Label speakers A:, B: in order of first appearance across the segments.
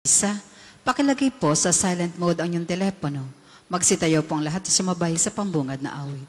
A: Isa, pakilagay po sa silent mode ang inyong telepono. Magsitayo po ang lahat at sumabay sa pambungad na awit.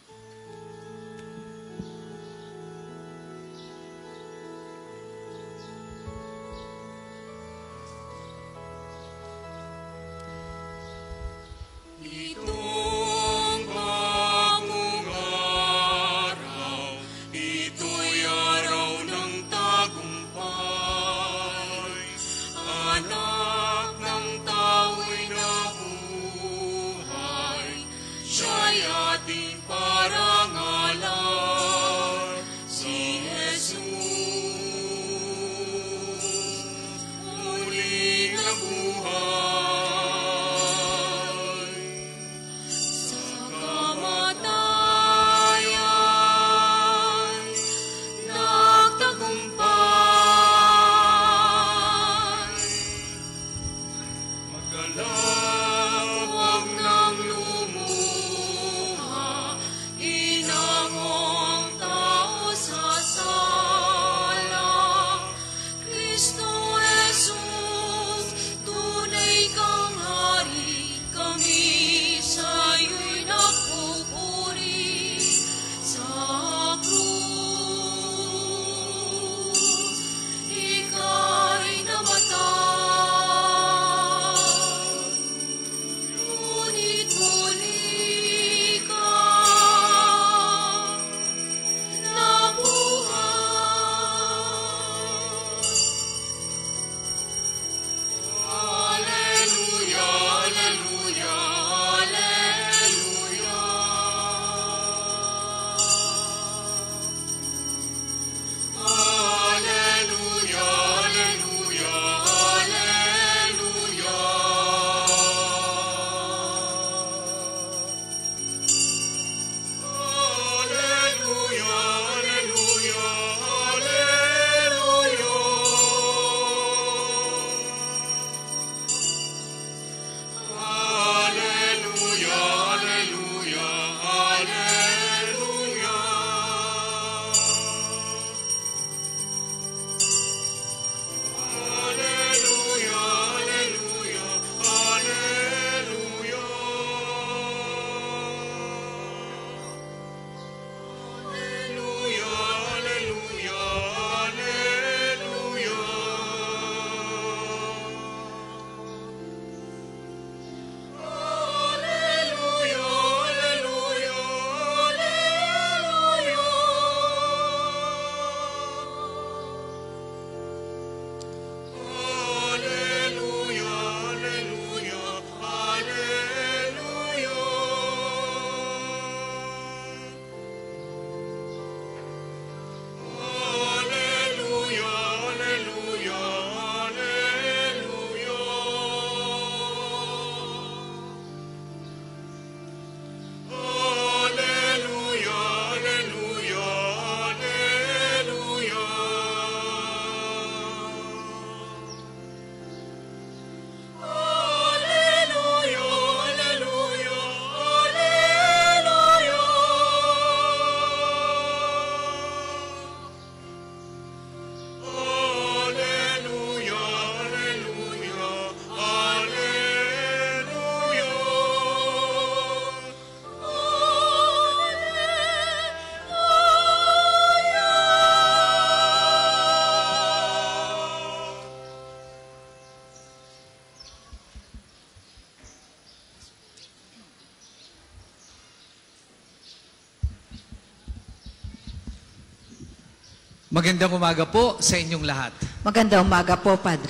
B: Magandang umaga po sa inyong lahat.
A: Magandang umaga po, Padre.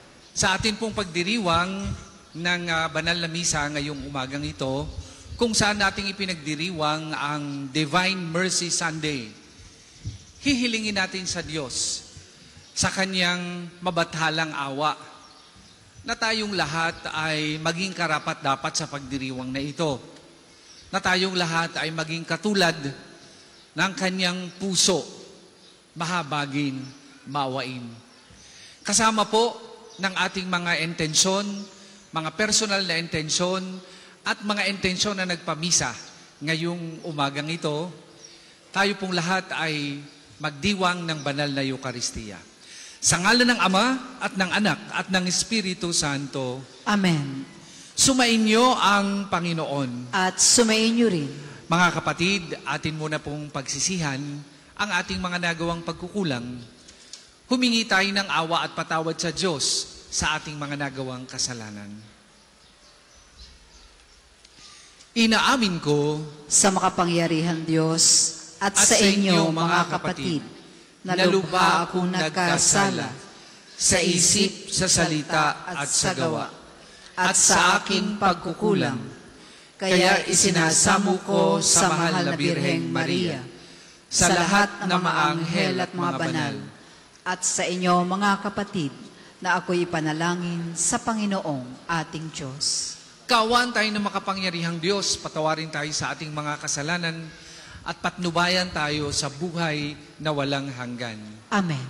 B: Sa atin pong pagdiriwang ng banal na misa ngayong umagang ito, kung saan nating ipinagdiriwang ang Divine Mercy Sunday, hihilingin natin sa Diyos, sa Kanyang mabathalang awa, na tayong lahat ay maging karapat-dapat sa pagdiriwang na ito, na tayong lahat ay maging katulad ng Kanyang puso, mahabagin, maawain. Kasama po ng ating mga intensyon, mga personal na intensyon, at mga intensyon na nagpamisa ngayong umagang ito, tayo pong lahat ay magdiwang ng banal na Eucharistia. Sa ngalan ng Ama at ng Anak at ng Espiritu Santo.
A: Amen.
B: Sumainyo ang Panginoon.
A: At sumainyo rin.
B: Mga kapatid, atin muna pong pagsisihan ang ating mga nagawang pagkukulang. Humingi tayo ng awa at patawad sa Diyos sa ating mga nagawang kasalanan. Inaamin ko
A: Sa makapangyarihan Diyos at sa inyo, mga kapatid, na lubha akong nagkasala sa isip, sa salita at sa gawa, at sa aking pagkukulang. Kaya isinasamo ko sa mahal na Birheng Maria, sa lahat ng mga anghel at mga banal, at sa inyo, mga kapatid, na ako'y ipanalangin sa Panginoong ating Diyos.
B: kawan tayo ng makapangyarihang Diyos, patawarin tayo sa ating mga kasalanan at patnubayan tayo sa buhay na walang hanggan.
A: Amen.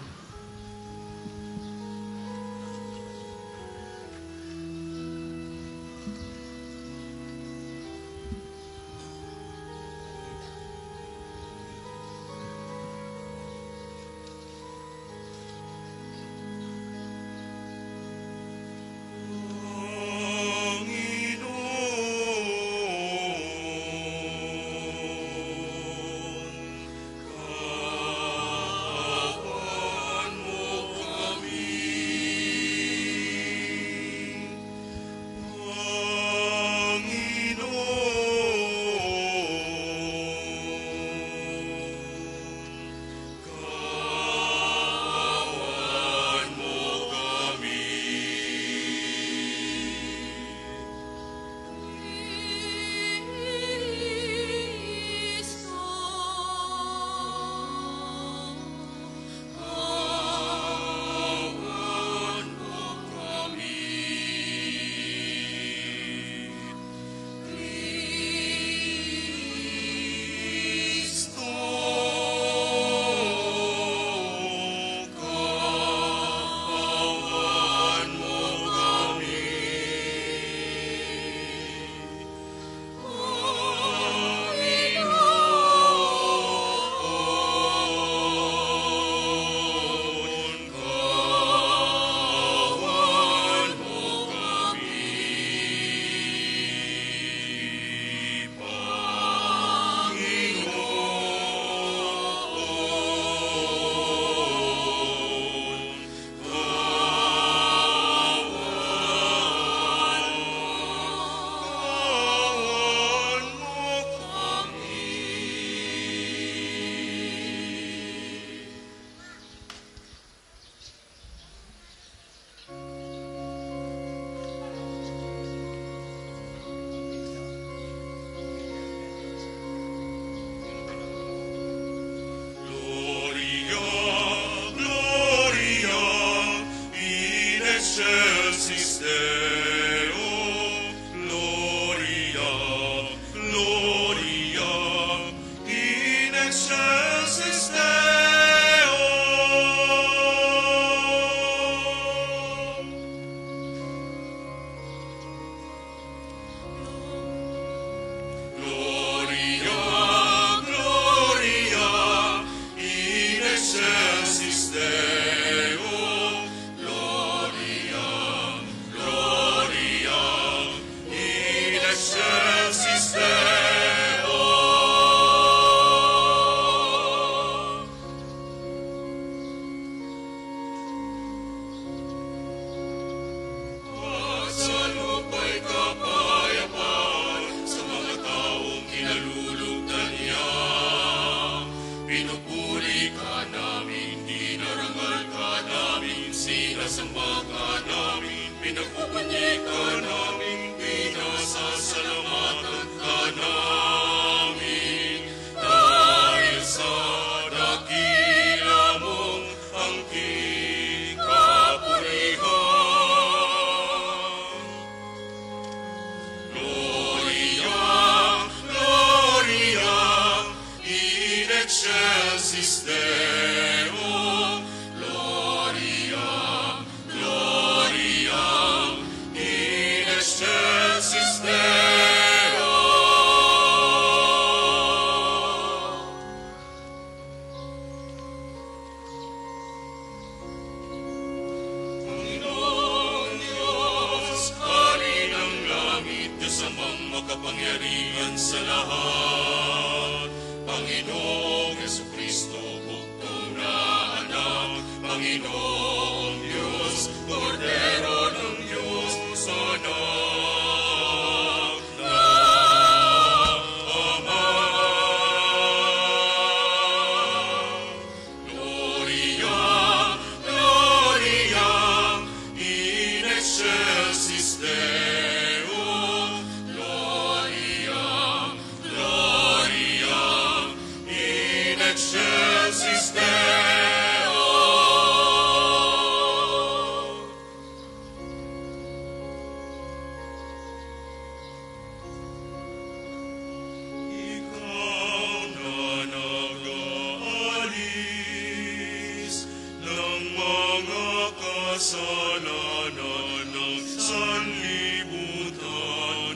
C: Deo, Gloria, Gloria kapangyarihan sa lahat. Panginoong Jesucristo, bugtong na anak, Panginoong Diyos, Kordero ng Diyos, anak na Ama. Gloria, Gloria, in excelsis Deo. Gloria, Gloria, in excelsis Deo. Ikaw na nag-aalis ng mga kasalanan ng sanlibutan,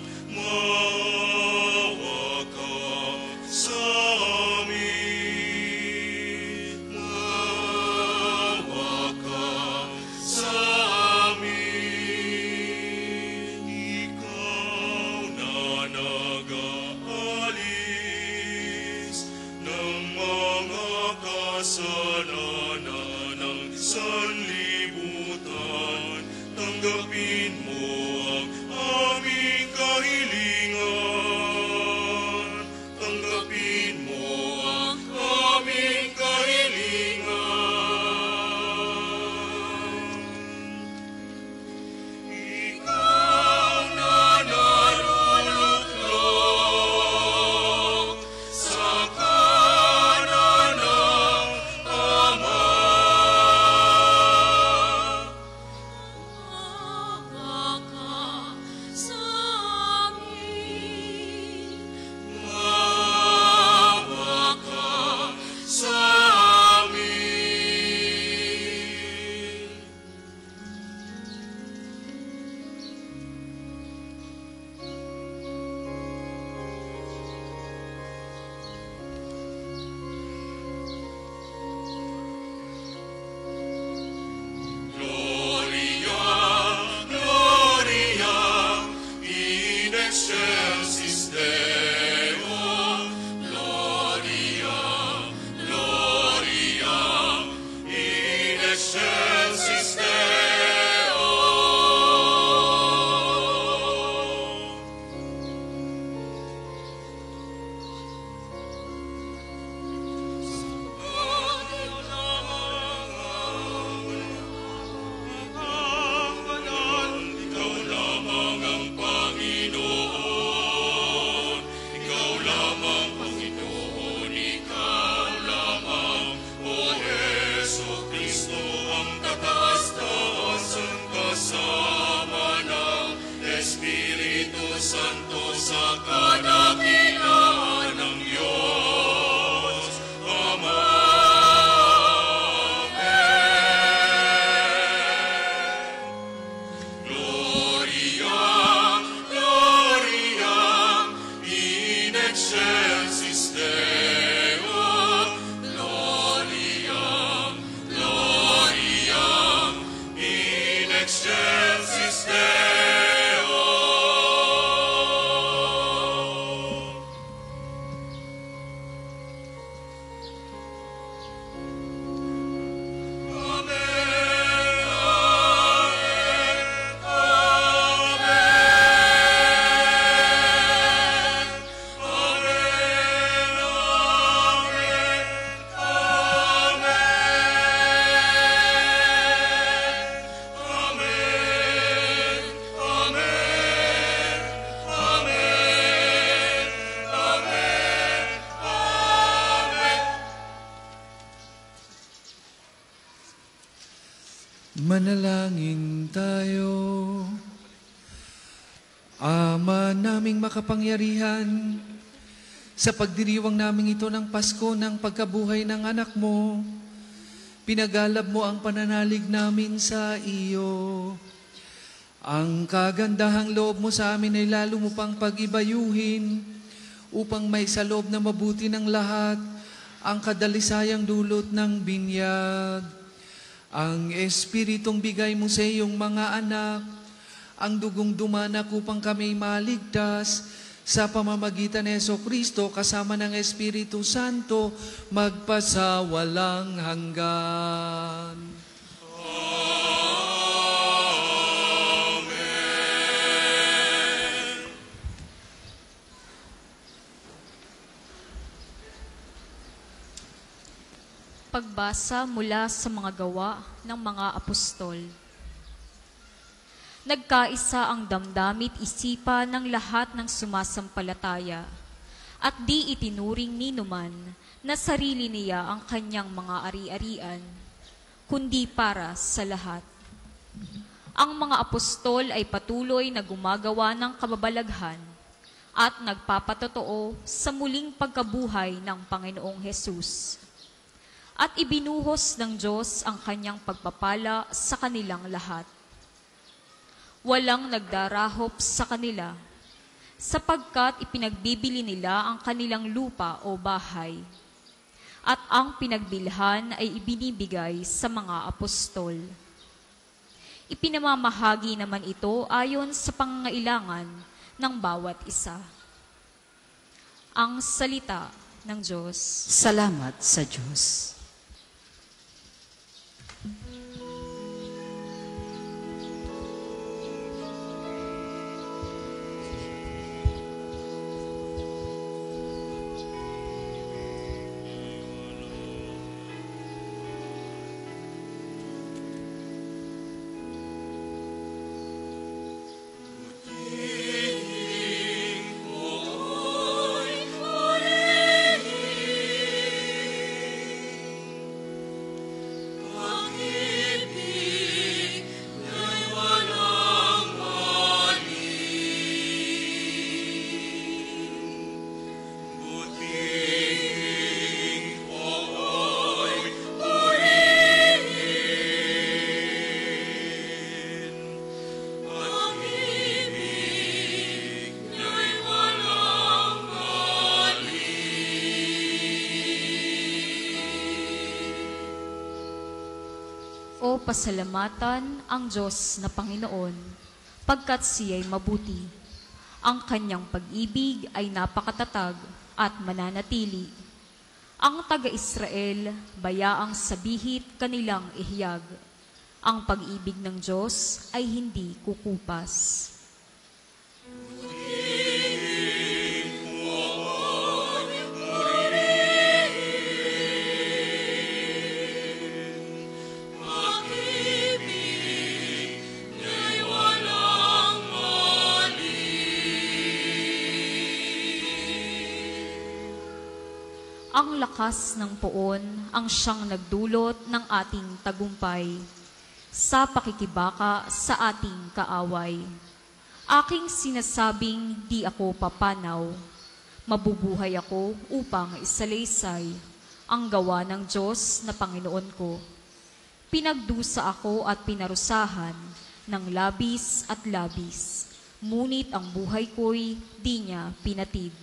C: maawa ka sa amin. Maawa ka sa amin. Ikaw na nag-aalis ng mga kasalanan ng sanlibutan, tanggapin mo ang aming kahilingan. Tanggapin mo ang aming kahilingan. Ikaw na naruluklok sa kanan ng Ama.
D: Maawa ka sa amin.
C: Maawa ka sa amin. Gloria, Gloria, in excelsis Deo. Gloria, Gloria, in excelsis Deo. Ikaw lamang ang Panginoon. Ikaw lamang, Panginoon. Ikaw lamang, O Jesucristo, ang kataas-taasan kasama ng Espiritu Santo sa kadakilaan ng Diyos Ama. Gloria, Gloria, in excelsis Deo. Gloria, Gloria, in excelsis Deo.
B: Manalangin tayo. Ama naming makapangyarihan, sa pagdiriwang namin ito ng Pasko ng pagkabuhay ng anak mo, pinagalab mo ang pananalig namin sa iyo. Ang kagandahang loob mo sa amin ay lalo mo pang pag-ibayuhin upang may sa loob na mabuti ng lahat ang kadalisayang dulot ng binyag. Ang Espiritong bigay mo sa iyong mga anak, ang dugong dumanak upang kami maligtas sa pamamagitan ni Jesucristo kasama ng Espiritu Santo, magpasawalang hanggan.
E: Pagbasa mula sa mga gawa ng mga apostol. Nagkaisa ang damdamit isipan ng lahat ng sumasampalataya, at di itinuring ni numan na sarili niya ang kanyang mga ari-arian, kundi para sa lahat. Ang mga apostol ay patuloy na gumagawa ng kababalaghan at nagpapatotoo sa muling pagkabuhay ng Panginoong Hesus. At ibinuhos ng Diyos ang kanyang pagpapala sa kanilang lahat. Walang nagdarahop sa kanila, sapagkat ipinagbibili nila ang kanilang lupa o bahay, at ang pinagbilhan ay ibinibigay sa mga apostol. Ipinamamahagi naman ito ayon sa pangangailangan ng bawat isa. Ang salita ng Diyos.
A: Salamat sa Diyos.
E: O pasalamatan ang Diyos na Panginoon, pagkat siya'y mabuti. Ang kanyang pag-ibig ay napakatatag at mananatili. Ang taga-Israel, bayaang sabihit kanilang ihiyag. Ang pag-ibig ng Diyos ay hindi kukupas. Ang lakas ng poon ang siyang nagdulot ng ating tagumpay sa pakikibaka sa ating kaaway. Aking sinasabing di ako papanaw, mabubuhay ako upang isalaysay ang gawa ng Diyos na Panginoon ko. Pinagdusa ako at pinarusahan ng labis at labis, ngunit ang buhay ko'y di niya pinatid.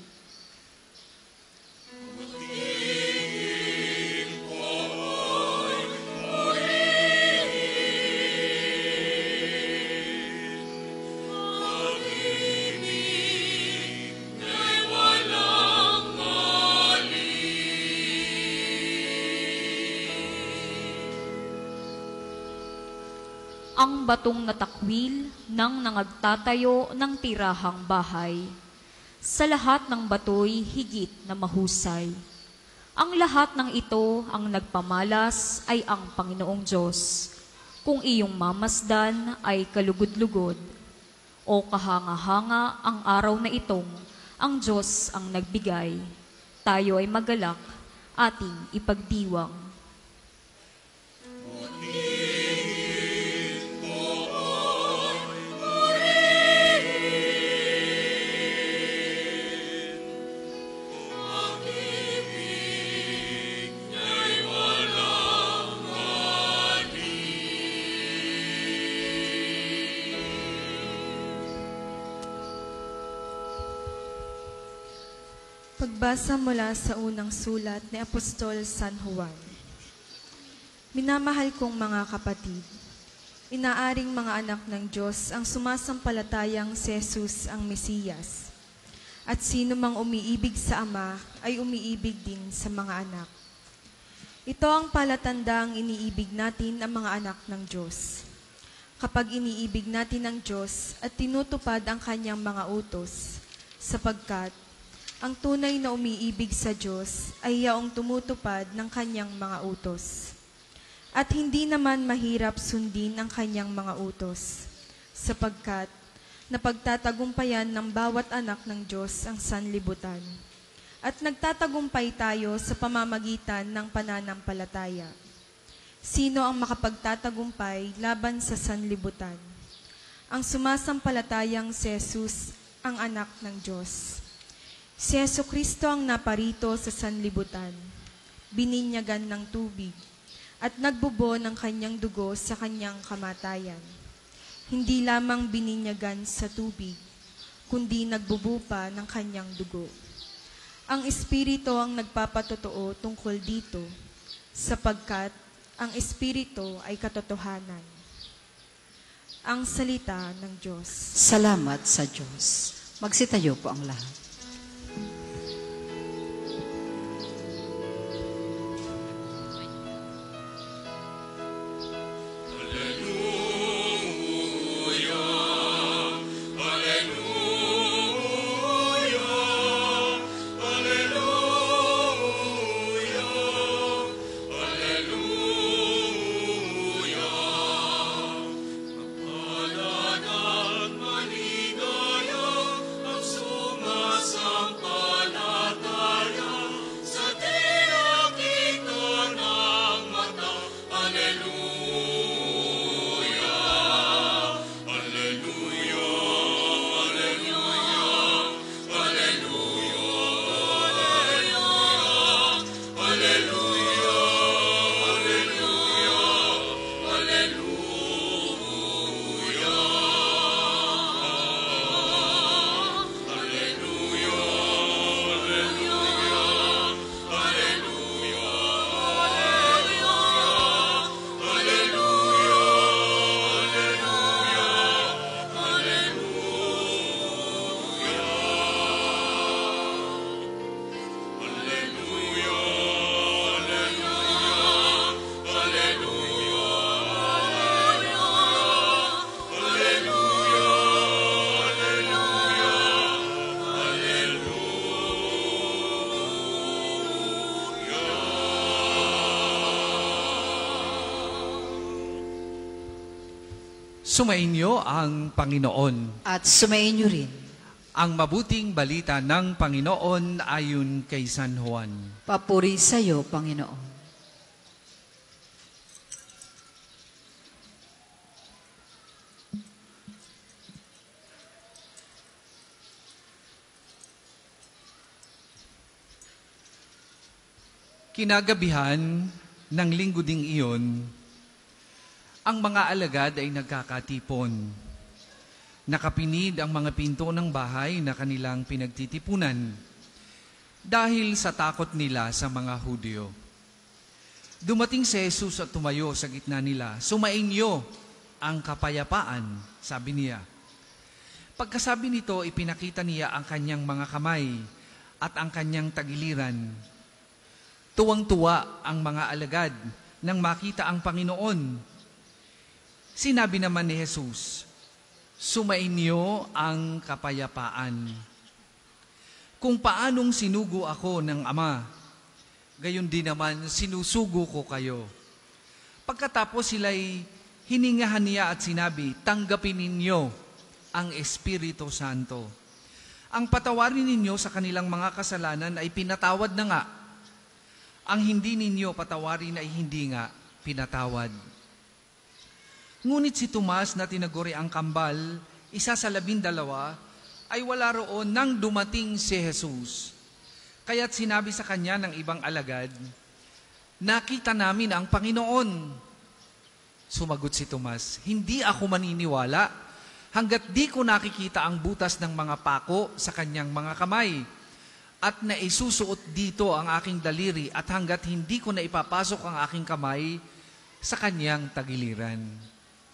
E: Ang batong natakwil ng nangagtatayo ng tirahang bahay. Sa lahat ng batoy higit na mahusay. Ang lahat ng ito ang nagpamalas ay ang Panginoong Diyos. Kung iyong mamasdan ay kalugod-lugod. O kahanga-hanga ang araw na itong ang Diyos ang nagbigay. Tayo ay magalak, ating ipagdiwang.
F: Pagbasa mula sa unang sulat ni Apostol San Juan. Minamahal kong mga kapatid, inaaring mga anak ng Diyos ang sumasampalatayang si Jesus ang Mesiyas. At sino mang umiibig sa Ama ay umiibig din sa mga anak. Ito ang palatandaang iniibig natin ang mga anak ng Diyos. Kapag iniibig natin ang Diyos at tinutupad ang kanyang mga utos, sapagkat ang tunay na umiibig sa Diyos ay yaong tumutupad ng kanyang mga utos. At hindi naman mahirap sundin ang kanyang mga utos, sapagkat napagtatagumpayan ng bawat anak ng Diyos ang sanlibutan. At nagtatagumpay tayo sa pamamagitan ng pananampalataya. Sino ang makapagtatagumpay laban sa sanlibutan? Ang sumasampalatayang si Jesus, ang anak ng Diyos. Si Jesucristo ang naparito sa sanlibutan, bininyagan ng tubig, at nagbubo ng kanyang dugo sa kanyang kamatayan. Hindi lamang bininyagan sa tubig, kundi nagbubo pa ng kanyang dugo. Ang Espiritu ang nagpapatotoo tungkol dito, sapagkat ang Espiritu ay katotohanan. Ang salita ng Diyos.
A: Salamat sa Diyos. Magsitayo po ang lahat.
B: Sumainyo ang Panginoon.
A: At sumainyo rin.
B: Ang mabuting balita ng Panginoon ayon kay San Juan.
A: Papuri sa iyo, Panginoon.
B: Kinagabihan ng linggo ding iyon, ang mga alagad ay nagkakatipon. Nakapinid ang mga pinto ng bahay na kanilang pinagtitipunan dahil sa takot nila sa mga Hudyo. Dumating si Jesus at tumayo sa gitna nila. Sumainyo ang kapayapaan, sabi niya. Pagkasabi nito, ipinakita niya ang kanyang mga kamay at ang kanyang tagiliran. Tuwang-tuwa ang mga alagad nang makita ang Panginoon. Sinabi naman ni Jesus, sumainyo ang kapayapaan. Kung paanong sinugo ako ng Ama, gayon din naman sinusugo ko kayo. Pagkatapos sila'y hiningahan niya at sinabi, tanggapin ninyo ang Espiritu Santo. Ang patawarin ninyo sa kanilang mga kasalanan ay pinatawad na nga. Ang hindi ninyo patawarin ay hindi nga pinatawad. Ngunit si Tomas na tinaguri ang kambal, isa sa 12, ay wala roon nang dumating si Jesus. Kaya't sinabi sa kanya ng ibang alagad, nakita namin ang Panginoon. Sumagot si Tomas, hindi ako maniniwala hanggat di ko nakikita ang butas ng mga pako sa kanyang mga kamay at naisusuot dito ang aking daliri at hanggat hindi ko na ipapasok ang aking kamay sa kanyang tagiliran.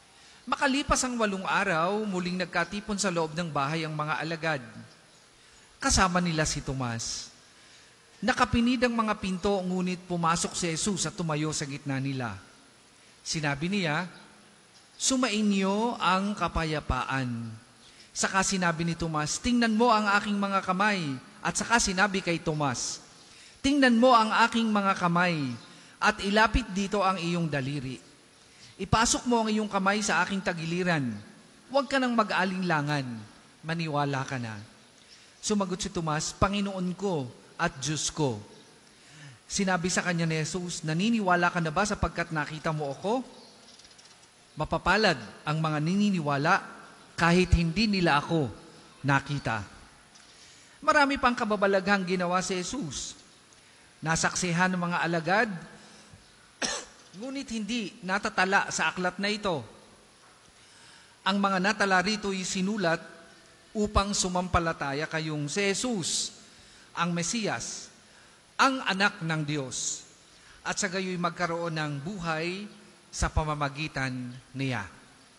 B: Makalipas ang 8 araw, muling nagkatipon sa loob ng bahay ang mga alagad. Kasama nila si Tomas. Nakapinid ang mga pinto, ngunit pumasok si Jesus at tumayo sa gitna nila. Sinabi niya, "Sumainyo ang kapayapaan." Saka sinabi ni Tomas, "Tingnan mo ang aking mga kamay." At saka sinabi kay Tomas, "Tingnan mo ang aking mga kamay at ilapit dito ang iyong daliri. Ipasok mo ang iyong kamay sa aking tagiliran. Huwag ka nang mag-alinlangan, maniwala ka na." Sumagot si Tomas, "Panginoon ko at Diyos ko." Sinabi sa kanya ni Jesus, "Naniniwala ka na ba sapagkat nakita mo ako? Mapapalad ang mga naniniwala kahit hindi nila ako nakita." Marami pang kababalaghang ginawa si Jesus. Nasaksihan ng mga alagad, ngunit hindi natatala sa aklat na ito. Ang mga natala rito ay sinulat upang sumampalataya kayong si Jesus, ang Mesiyas, ang anak ng Diyos, at sa gayoy magkaroon ng buhay sa pamamagitan niya.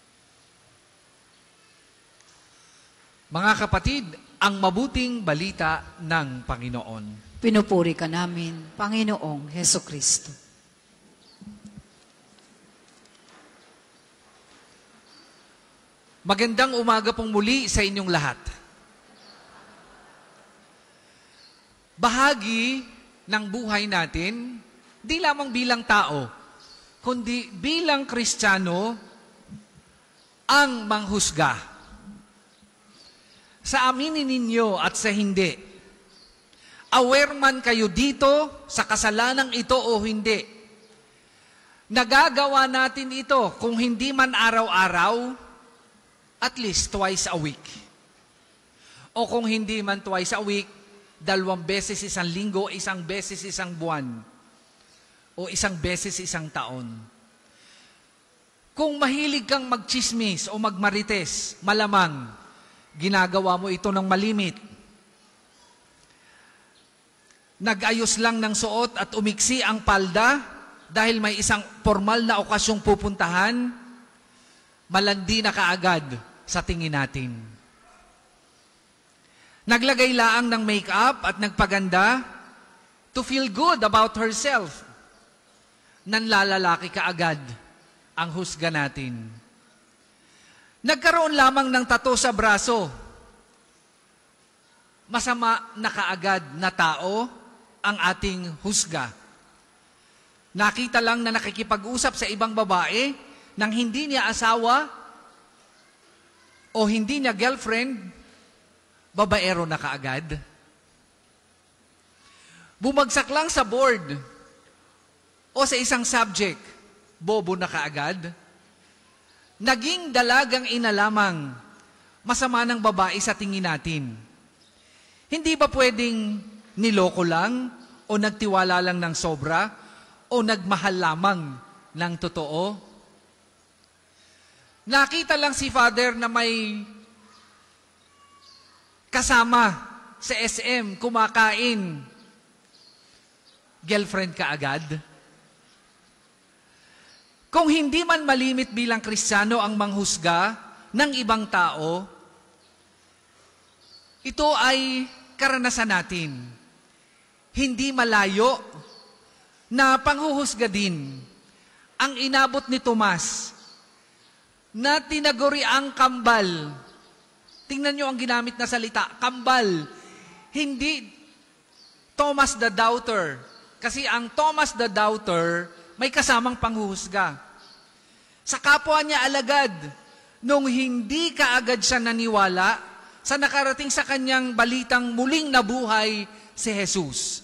B: Mga kapatid, ang mabuting balita ng Panginoon.
A: Pinupuri ka namin, Panginoong Hesukristo.
B: Magandang umaga pong muli sa inyong lahat. Bahagi ng buhay natin, di lamang bilang tao, kundi bilang Kristiyano, ang manghusga. Sa aminin ninyo at sa hindi, aware man kayo dito sa kasalanang ito o hindi, nagagawa natin ito kung hindi man araw-araw, at least twice a week. O kung hindi man twice a week, 2 beses isang linggo, 1 beses isang buwan, o 1 beses isang taon. Kung mahilig kang magchismis o magmarites, malamang ginagawa mo ito ng malimit. Nag-ayos lang ng suot at umiksi ang palda dahil may isang formal na okasyong pupuntahan, malandi na kaagad sa tingin natin. Naglagay laang ng make-up at nagpaganda to feel good about herself. Nanlalalaki kaagad ang husga natin. Nagkaroon lamang ng tattoo sa braso. Masama na kaagad na tao ang ating husga. Nakita lang na nakikipag-usap sa ibang babae nang hindi niya asawa o hindi niya girlfriend, babaero na kaagad. Bumagsak lang sa board o sa isang subject, bobo na kaagad. Naging dalagang ina lamang, masama ng babae sa tingin natin. Hindi ba pwedeng niloko lang o nagtiwala lang ng sobra o nagmahal lamang ng totoo? Nakita lang si Father na may kasama sa SM, kumakain. Girlfriend ka agad? Kung hindi man malimit bilang Kristiyano ang manghusga ng ibang tao, ito ay karanasan natin. Hindi malayo na panghuhusga din ang inabot ni Tomas na tinaguri ang kambal. Tingnan nyo ang ginamit na salita, kambal. Hindi Thomas the Doubter. Kasi ang Thomas the Doubter may kasamang panghuhusga. Sa kapwa niya alagad, nung hindi kaagad siya naniwala sa nakarating sa kanyang balitang muling nabuhay si Jesus.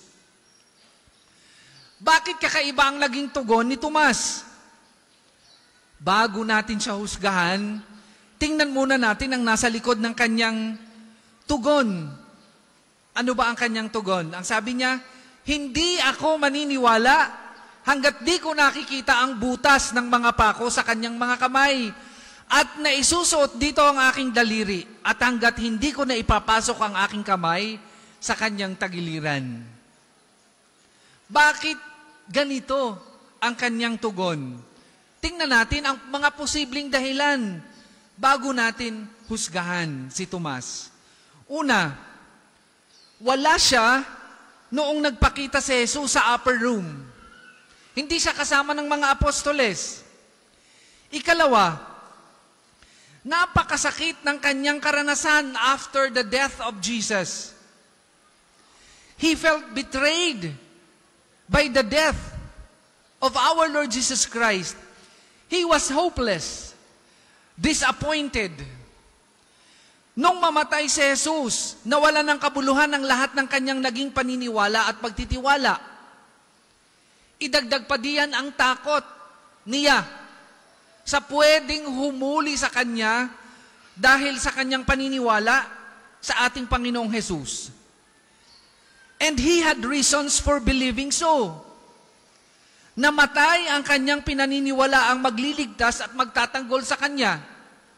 B: Bakit kakaiba ang naging tugon ni Tomas? Bago natin siya husgahan, tingnan muna natin ang nasa likod ng kanyang tugon. Ano ba ang kanyang tugon? Ang sabi niya, "Hindi ako maniniwala hanggat di ko nakikita ang butas ng mga pako sa kanyang mga kamay at naisusuot dito ang aking daliri at hanggat hindi ko na ipapasok ang aking kamay sa kanyang tagiliran." Bakit ganito ang kanyang tugon? Tingnan natin ang mga posibleng dahilan bago natin husgahan si Tomas. Una, Wala siya noong nagpakita si Jesus sa upper room. Hindi siya kasama ng mga apostoles. Ikalawa, napakasakit ng kanyang karanasan after the death of Jesus. He felt betrayed by the death of our Lord Jesus Christ. He was hopeless, disappointed. Nung mamatay si Jesus, nawala ng kabuluhan ng lahat ng kanyang naging paniniwala at pagtitiwala. Idagdag pa diyan ang takot niya sa pwedeng humuli sa kanya dahil sa kanyang paniniwala sa ating Panginoong Jesus. And he had reasons for believing so. Namatay ang kanyang pinaniniwala ang magliligtas at magtatanggol sa kanya.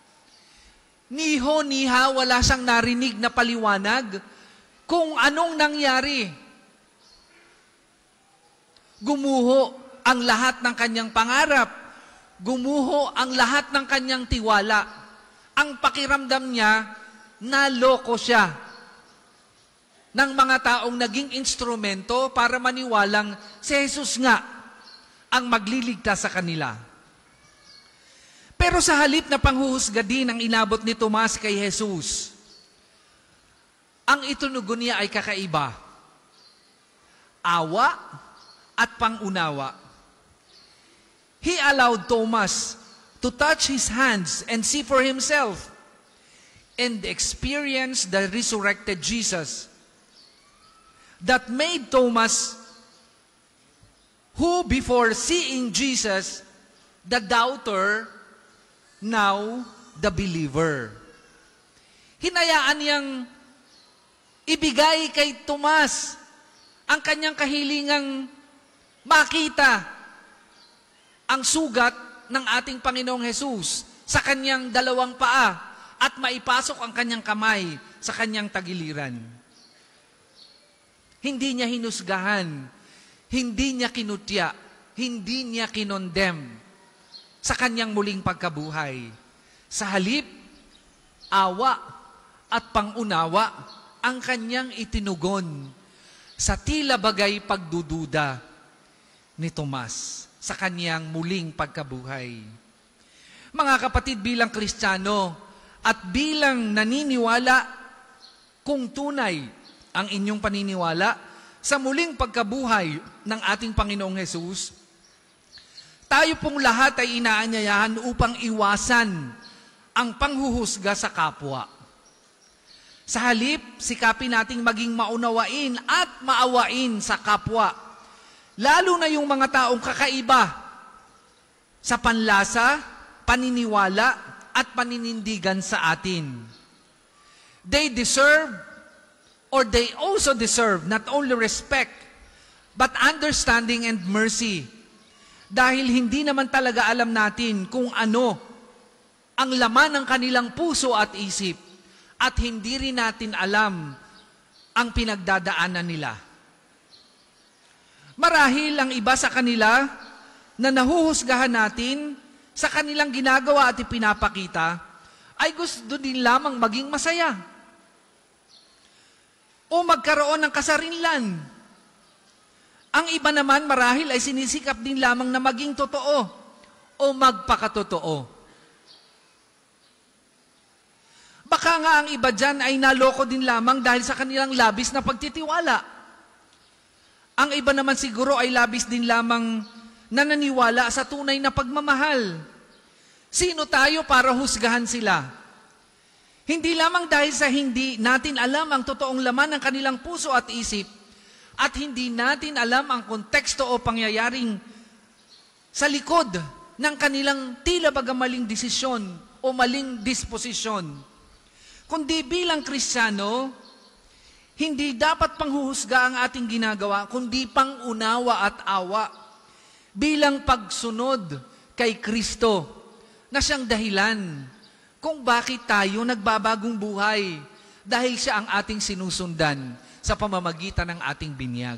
B: Niho-niha, wala siyang narinig na paliwanag kung anong nangyari. Gumuho ang lahat ng kanyang pangarap. Gumuho ang lahat ng kanyang tiwala. Ang pakiramdam niya, naloko siya ng mga taong naging instrumento para maniwalang si Jesus nga ang magliligtas sa kanila. Pero sa halip na panghuhusga din ang inabot ni Tomas kay Jesus, ang itunugon niya ay kakaiba. Awa at pangunawa. He allowed Thomas to touch his hands and see for himself and experience the resurrected Jesus. That made Thomas, who before seeing Jesus, the doubter, now the believer. Hinayaan niyang ibigay kay Tomas ang kanyang kahilingang makita ang sugat ng ating Panginoong Jesus sa kanyang dalawang paa at maipasok ang kanyang kamay sa kanyang tagiliran. Hindi niya hinusgahan, hindi niya kinutya, hindi niya kinondem sa kanyang muling pagkabuhay. Sa halip, awa at pangunawa ang kanyang itinugon sa tila bagay pagdududa ni Tomas sa kanyang muling pagkabuhay. Mga kapatid, bilang Kristiyano at bilang naniniwala kung tunay ang inyong paniniwala sa muling pagkabuhay ng ating Panginoong Jesus, tayo pong lahat ay inaanyayahan upang iwasan ang panghuhusga sa kapwa. Sa halip, sikapin nating maging maunawain at maawain sa kapwa, lalo na yung mga taong kakaiba sa panlasa, paniniwala at paninindigan sa atin. They deserve, or they also deserve, not only respect, but understanding and mercy. Dahil hindi naman talaga alam natin kung ano ang laman ng kanilang puso at isip, at hindi rin natin alam ang pinagdadaanan nila. Marahil ang iba sa kanila na nahuhusgahan natin sa kanilang ginagawa at ipinapakita ay gusto din lamang maging masaya o magkaroon ng kasarinlan. Ang iba naman marahil ay sinisikap din lamang na maging totoo o magpakatotoo. Baka nga ang iba dyan ay naloko din lamang dahil sa kanilang labis na pagtitiwala. Ang iba naman siguro ay labis din lamang nananiwala sa tunay na pagmamahal. Sino tayo para husgahan sila? Hindi lamang dahil sa hindi natin alam ang totoong laman ng kanilang puso at isip, at hindi natin alam ang konteksto o pangyayaring sa likod ng kanilang tila baga maling desisyon o maling disposisyon. Kundi bilang Kristiyano, hindi dapat panghuhusga ang ating ginagawa, kundi pangunawa at awa bilang pagsunod kay Kristo na siyang dahilan kung bakit tayo nagbabagong buhay dahil siya ang ating sinusundan sa pamamagitan ng ating binyag.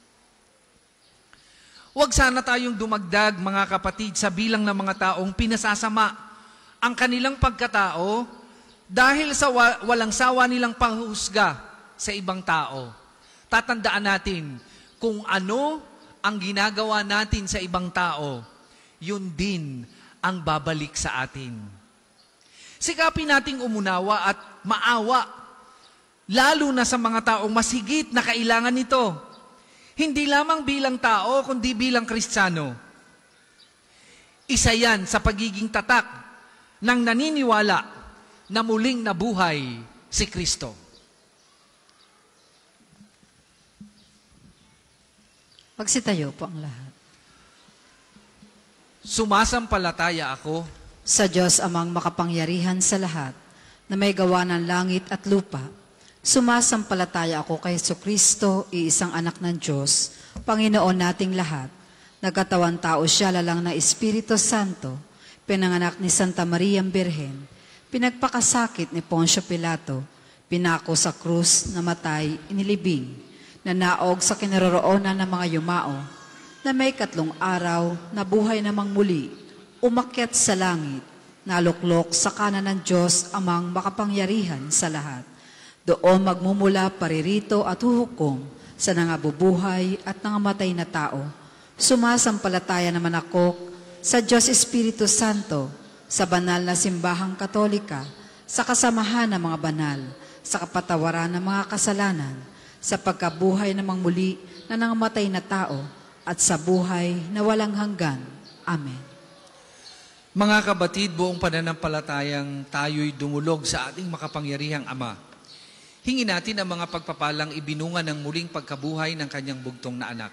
B: Huwag sana tayong dumagdag, mga kapatid, sa bilang ng mga taong pinasasama ang kanilang pagkatao dahil sa walang sawa nilang panghusga sa ibang tao, tatandaan natin kung ano ang ginagawa natin sa ibang tao, yun din ang babalik sa atin. Sikapin nating umunawa at maawa, lalo na sa mga taong mas higit na kailangan nito. Hindi lamang bilang tao, kundi bilang Kristiyano. Isa yan sa pagiging tatak ng naniniwala na muling nabuhay si Kristo.
A: Pagsitayo po ang lahat.
B: Sumasampalataya ako
A: Sa Diyos amang makapangyarihan sa lahat, na may gawa ng langit at lupa, sumasampalataya ako kay Jesucristo, iisang anak ng Diyos, Panginoon nating lahat. Nagkatawan tao siya lalang na Espiritu Santo, pinanganak ni Santa Maria Birhen, pinagpakasakit ni Poncio Pilato, pinako sa krus, namatay, inilibing, nanaog sa kinaroroonan ng mga yumao, na may 3 araw, nabuhay namang muli, umakyat sa langit, naluklok sa kanan ng Diyos amang makapangyarihan sa lahat. Doon magmumula paririto at huhukom sa nangabubuhay at nangamatay na tao. Sumasampalataya naman ako sa Diyos Espiritu Santo, sa banal na simbahang katolika, sa kasamahan ng mga banal, sa kapatawaran ng mga kasalanan, sa pagkabuhay namang muli na nangamatay na tao, at sa buhay na walang hanggan. Amen.
B: Mga kabatid, buong pananampalatayang tayo'y dumulog sa ating makapangyarihang Ama. Hingin natin ang mga pagpapalang ibinunga ng muling pagkabuhay ng kanyang bugtong na anak.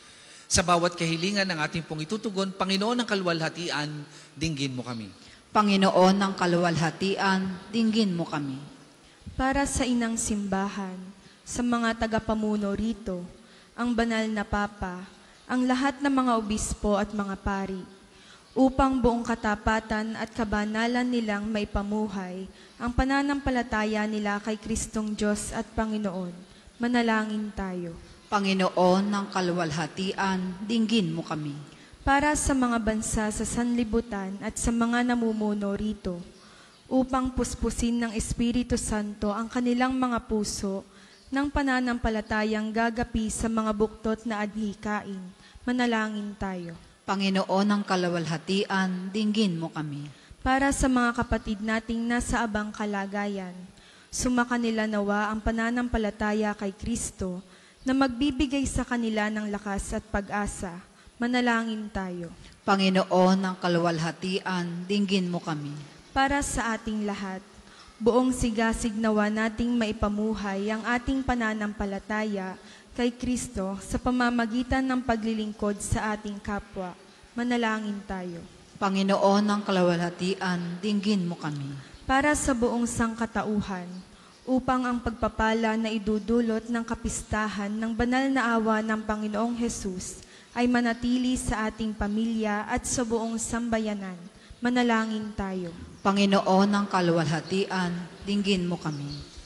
B: Sa bawat kahilingan ng ating pong itutugon, Panginoon ng kaluwalhatian, dinggin mo kami.
A: Panginoon ng kaluwalhatian, dinggin mo kami.
F: Para sa inang simbahan, sa mga tagapamuno rito, ang banal na Papa, ang lahat ng mga obispo at mga pari, upang buong katapatan at kabanalan nilang maipamuhay ang pananampalataya nila kay Kristong Diyos at Panginoon. Manalangin tayo.
A: Panginoon ng kaluwalhatian, dinggin mo kami.
F: Para sa mga bansa sa sanlibutan at sa mga namumuno rito, upang puspusin ng Espiritu Santo ang kanilang mga puso ng pananampalatayang gagapi sa mga buktot na adhikain. Manalangin tayo.
A: Panginoon ng kaluwalhatian, dinggin mo kami.
F: Para sa mga kapatid nating nasa abang kalagayan, sumakanila nawa ang pananampalataya kay Kristo na magbibigay sa kanila ng lakas at pag-asa. Manalangin tayo.
A: Panginoon ng kaluwalhatian, dinggin mo kami.
F: Para sa ating lahat, buong sigasig nawa nating maipamuhay ang ating pananampalataya kay Kristo sa pamamagitan ng paglilingkod sa ating kapwa. Manalangin tayo.
A: Panginoon ng kaluwalhatian, dinggin mo kami.
F: Para sa buong sangkatauhan, upang ang pagpapala na idudulot ng kapistahan ng banal na awa ng Panginoong Hesus ay manatili sa ating pamilya at sa buong sambayanan. Manalangin tayo.
A: Panginoon ng kaluwalhatian, dinggin mo kami.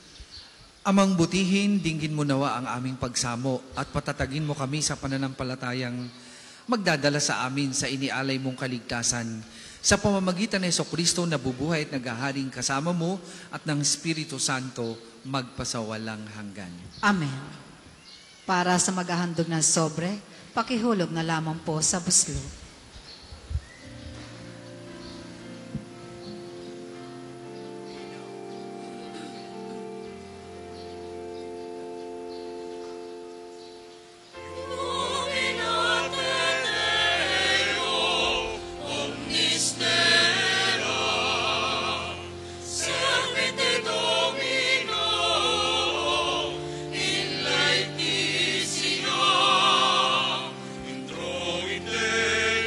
B: Amang butihin, dinggin mo nawa ang aming pagsamo at patatagin mo kami sa pananampalatayang magdadala sa amin sa inialay mong kaligtasan. Sa pamamagitan ng Jesucristo na bubuhay at naghaharing kasama mo at ng Espiritu Santo magpasawalang hanggan.
A: Amen. Para sa maghahandog na sobre, pakihulog na lamang po sa buslo.
C: Intro in te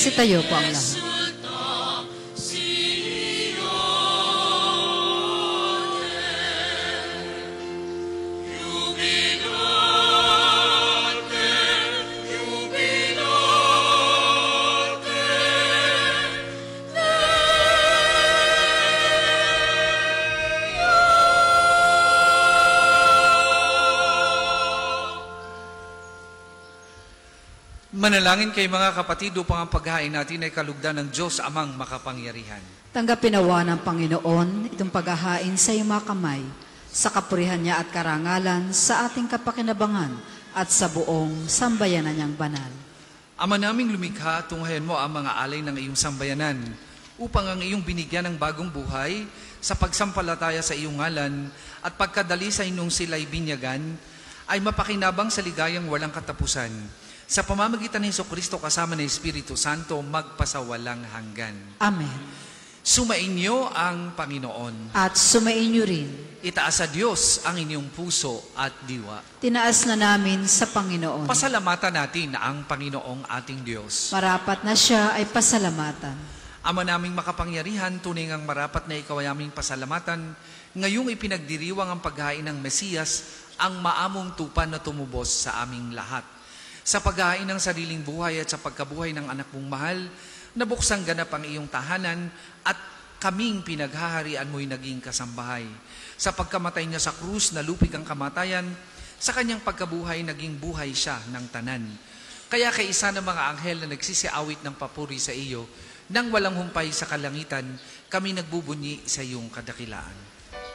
A: Magsitayo po ang lahat.
B: Manalangin kay mga kapatid upang ang paghain natin ay kalugdan ng Diyos Amang makapangyarihan.
A: Tanggapin nawa ng Panginoon itong paghahain sa iyong mga kamay, sa kapurihan niya at karangalan, sa ating kapakinabangan at sa buong sambayanan niyang banal.
B: Ama naming lumikha, tunghayan mo ang mga alay ng iyong sambayanan, upang ang iyong binigyan ng bagong buhay sa pagsampalataya sa iyong ngalan at pagkadalisay nung sila'y binyagan, ay mapakinabang sa ligayang walang katapusan. Sa pamamagitan ng Jesucristo kasama ng Espiritu Santo, magpasawalang hanggan.
A: Amen.
B: Sumainyo ang Panginoon.
A: At sumainyo rin.
B: Itaas sa Diyos ang inyong puso at diwa.
A: Tinaas na namin sa Panginoon.
B: Pasalamatan natin ang Panginoong ating Diyos.
A: Marapat na siya ay pasalamatan.
B: Ama naming makapangyarihan, tunay ngang marapat na ikaw ay aming pasalamatan. Ngayong ipinagdiriwang ang paghain ng Mesiyas, ang maamong tupan na tumubos sa aming lahat. Sa paghain ng sariling buhay at sa pagkabuhay ng anak mong mahal, nabuksang ganap ang iyong tahanan at kaming pinaghaharian mo'y naging kasambahay. Sa pagkamatay niya sa krus, nalupig ang kamatayan, sa kanyang pagkabuhay, naging buhay siya ng tanan. Kaya kay isa ng mga anghel na nagsisiawit ng papuri sa iyo, nang walang humpay sa kalangitan, kami nagbubunyi sa iyong kadakilaan.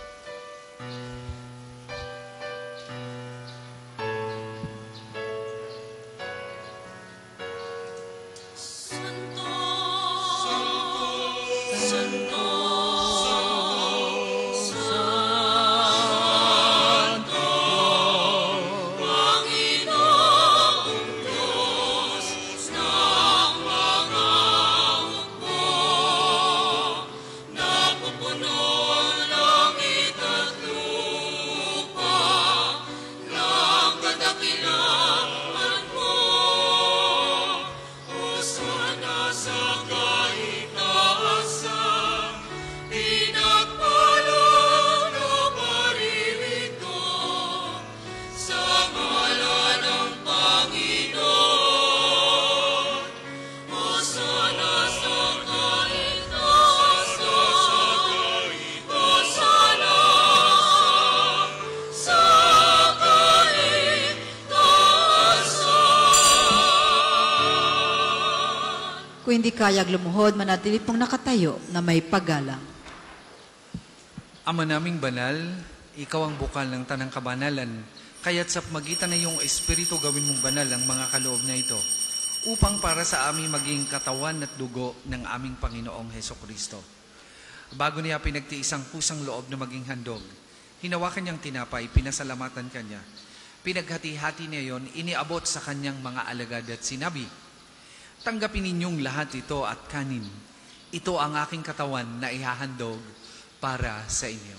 A: Kung hindi kayag lumuhod, manatili pong nakatayo na may paggalang.
B: Ama naming banal, ikaw ang bukal ng tanang kabanalan, kaya't sa magitan ng iyong Espiritu gawin mong banal ang mga kaloob na ito, upang para sa amin maging katawan at dugo ng aming Panginoong Hesukristo. Bago niya pinagtiis ang pusang loob na maging handog, hinawakan niyang tinapay, pinasalamatan kanya. Pinaghati-hati niya yon, iniabot sa kanyang mga alagad at sinabi, tanggapin ninyong lahat ito at kanin. Ito ang aking katawan na ihahandog para sa inyo.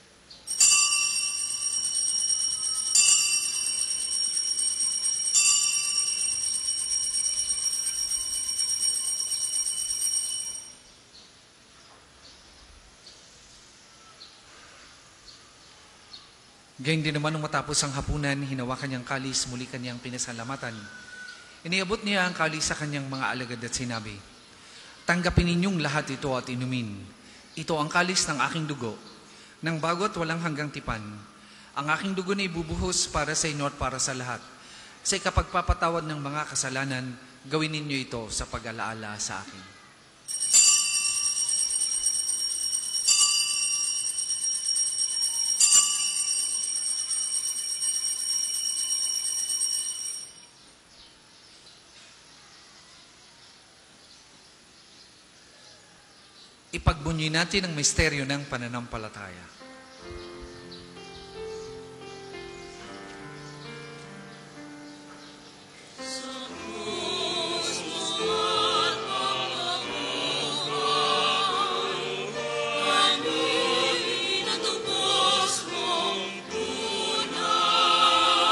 B: Gayun din naman nung matapos ang hapunan, hinawakan niyang kalis, muli kanyang pinasalamatan. Iniabot niya ang kalis sa kanyang mga alagad at sinabi, tanggapin ninyong lahat ito at inumin. Ito ang kalis ng aking dugo, ng bago at walang hanggang tipan. Ang aking dugo na ibubuhos para sa inyo at para sa lahat. Sa ikapagpapatawad ng mga kasalanan, gawin ninyo ito sa pag-alaala sa akin. Ipagbunyi natin ang misteryo ng pananampalataya.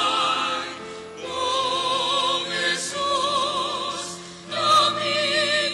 C: Amen.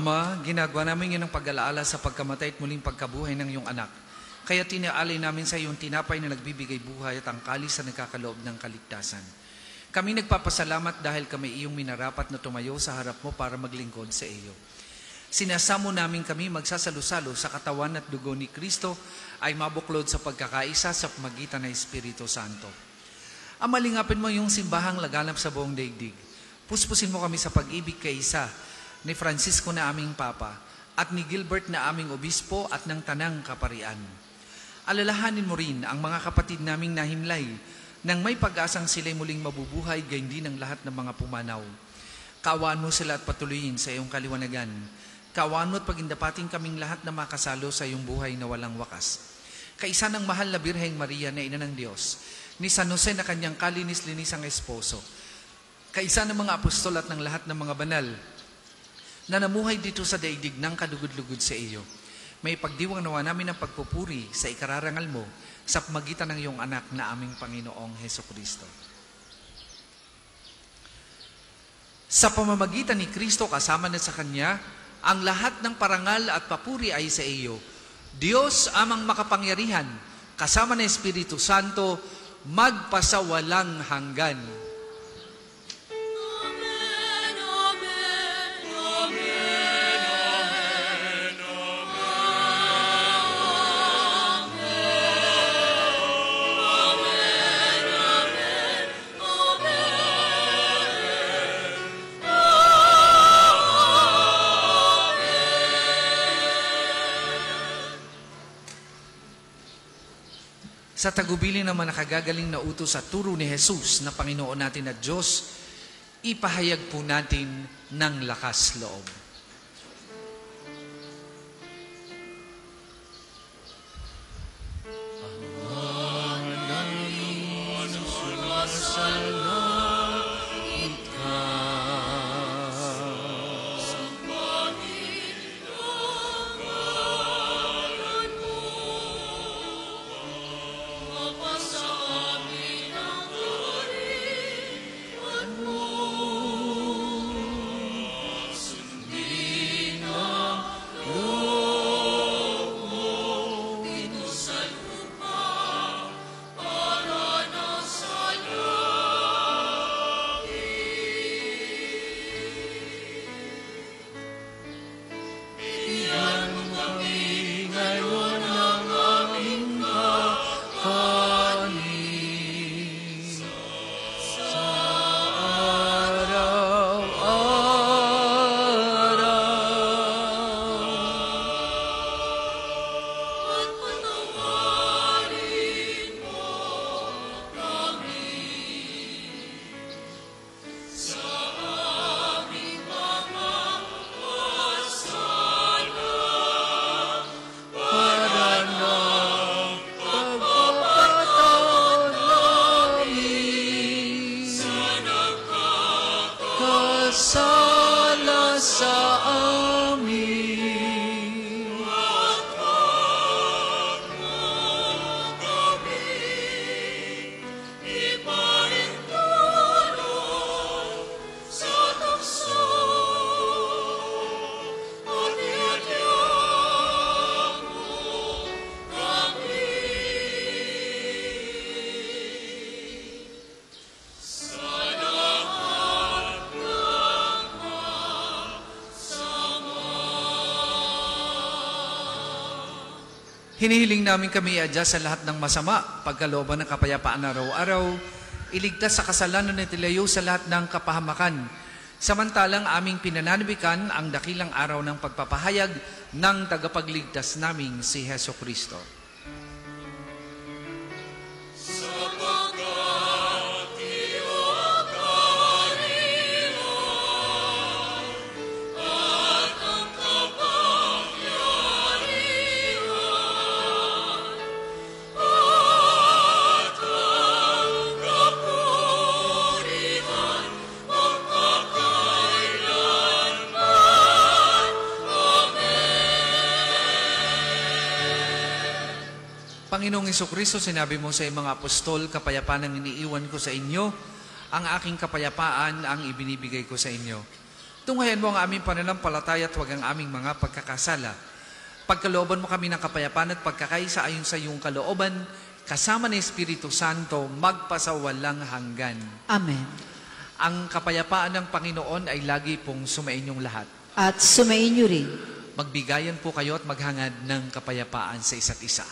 B: Ama, ginagawa namin yun ng pag-alaala sa pagkamatay at muling pagkabuhay ng iyong anak. Kaya tinaalay namin sa iyong tinapay na nagbibigay buhay at ang kalis na nagkakaloob ng kaligtasan. Kami nagpapasalamat dahil kami iyong minarapat na tumayo sa harap mo para maglingkod sa iyo. Sinasamo namin kami magsasalo-salo sa katawan at dugo ni Kristo ay mabuklod sa pagkakaisa sa pamagitan ng Espiritu Santo. Ama, lingapin mo yung simbahang laganap sa buong daigdig. Puspusin mo kami sa pag-ibig kay isa ni Francisco na aming Papa at ni Gilbert na aming Obispo at ng Tanang Kaparian. Alalahanin mo rin ang mga kapatid naming nahimlay nang may pag-asang sila'y muling mabubuhay gayon din ang lahat ng mga pumanaw. Kaawaan mo sila at patuloyin sa iyong kaliwanagan. Kaawaan mo at pagindapating kaming lahat na makasalo sa iyong buhay na walang wakas. Kaisa ng mahal na Birheng Maria na Ina ng Diyos, ni San Jose na kanyang kalinis-linisang esposo, kaisa ng mga apostol at ng lahat ng mga banal na namuhay dito sa daigdig ng kalugod-lugod sa iyo. May pagdiwang nawa namin ng pagpupuri sa ikararangal mo sa pamagitan ng iyong anak na aming Panginoong Hesukristo. Sa pamamagitan ni Kristo kasama na sa Kanya, ang lahat ng parangal at papuri ay sa iyo. Diyos amang makapangyarihan, kasama ng Espiritu Santo, magpasawalang hanggan. Sa tagubilin naman nakagagaling na utos at turo ni Jesus na Panginoon natin at Diyos, ipahayag po natin ng lakas loob. Hinihiling namin kami iadya sa lahat ng masama, pagkalooban ng kapayapaan araw-araw, iligtas sa kasalanan at ilayo sa lahat ng kapahamakan. Samantalang aming pinananabikan ang dakilang araw ng pagpapahayag ng tagapagligtas naming si Hesukristo. Panginoong Hesukristo, sinabi mo sa mga apostol, kapayapaan ang iniiwan ko sa inyo, ang aking kapayapaan ang ibinibigay ko sa inyo. Tunghayan mo ang aming pananampalataya at huwag ang aming mga pagkakasala. Pagkalooban mo kami ng kapayapaan at pagkakaisa ayon sa iyong kalooban, kasama ng Espiritu Santo, magpasawalang hanggan.
A: Amen.
B: Ang kapayapaan ng Panginoon ay lagi pong sumainyong lahat.
A: At sumainyo rin.
B: Magbigayan po kayo at maghangad ng kapayapaan sa isa't isa.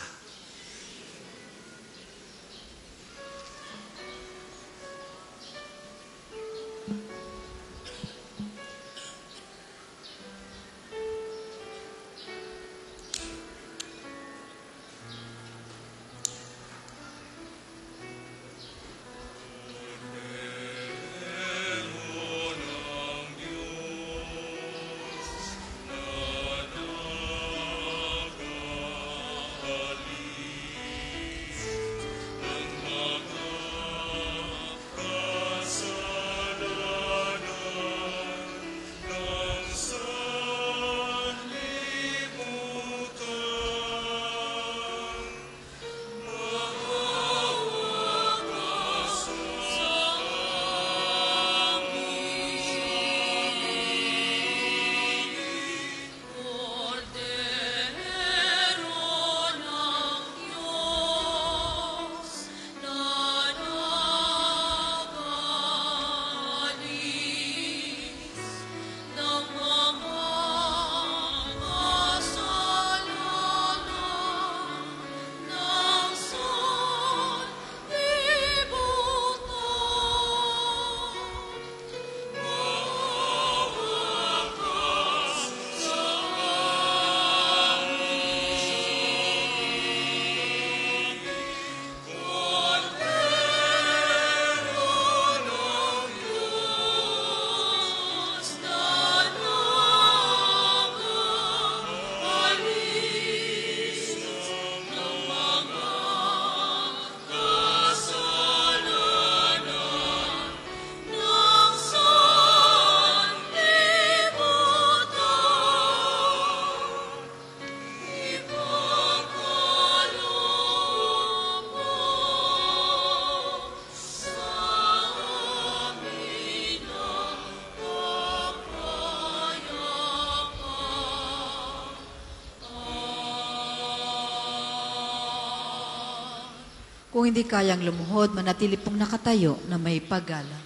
A: Kung hindi kayang lumuhod, manatili pong nakatayo na may paggalang.